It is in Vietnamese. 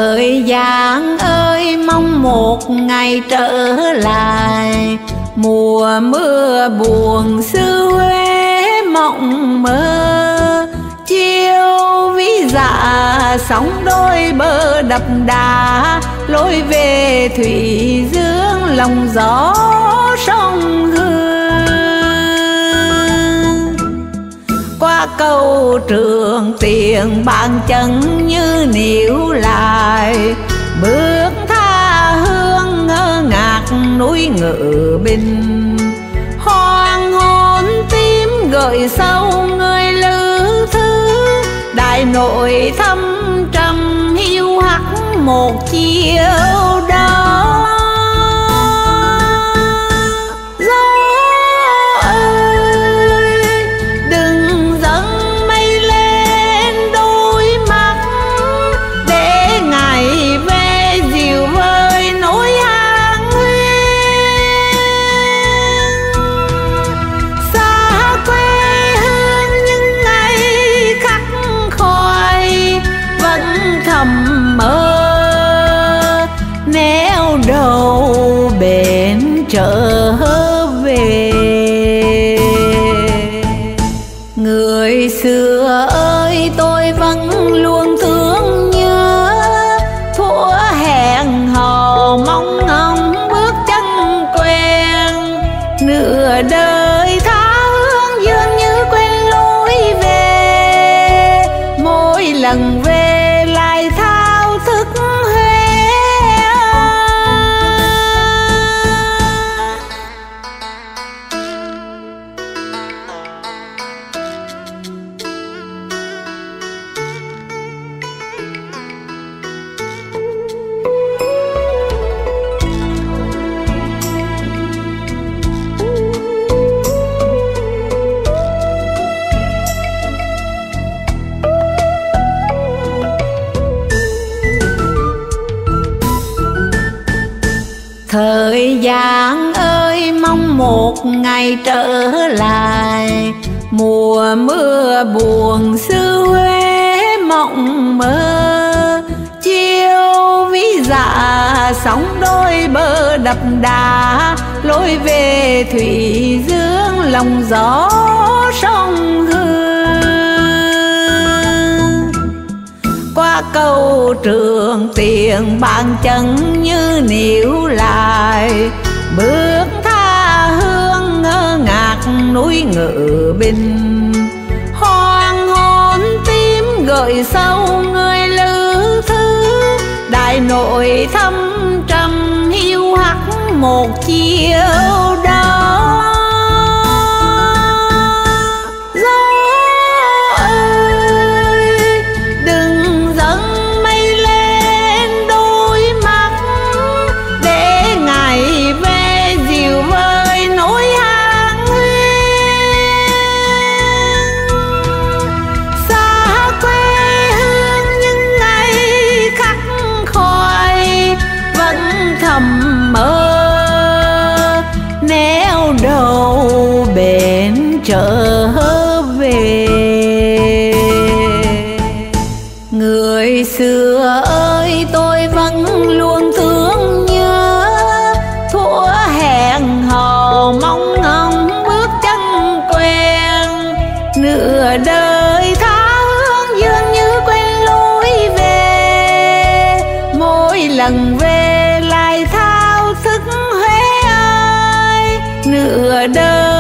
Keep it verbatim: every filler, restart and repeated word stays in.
Thời gian ơi mong một ngày trở lại, mùa mưa buồn xứ Huế mộng mơ. Chiều ví dạ sóng đôi bờ đập đá, lối về thủy dương lòng gió sông Hương. Qua cầu Trường Tiền bàn chân như níu lại, bước tha hương ngơ ngác núi Ngự Bình. Hoàng hôn tím gợi sâu người lữ thư, đại nội thâm trầm hiu hắt một chiều đó. Đâu bến trở về, người xưa ơi tôi vẫn luôn thương nhớ. Thuở hẹn hò mong ngóng bước chân quen, nửa đời tha hương dường như quên lối về. Mỗi lần về lại thao thức thời gian ơi mong một ngày trở lại, mùa mưa buồn xứ Huế mộng mơ. Chiều ví dạ sóng đôi bờ đập đá, lối về thủy dương lòng gió sông Hương. Qua cầu Trường Tiền bàn chân như níu lại, bước tha hương ngơ ngác núi Ngự Bình. Hoàng hôn tím gợi sâu người lữ thư, đại nội thâm trầm hiu hắt một chiều đó. Mơ néo đầu bến trở về, người xưa ơi tôi vẫn luôn thương nhớ. Thuở hẹn hò mong ngóng bước chân quen, nửa đời tha hương dường như quên lối về. Mỗi lần về lại thao thức Huế ơi, nửa đời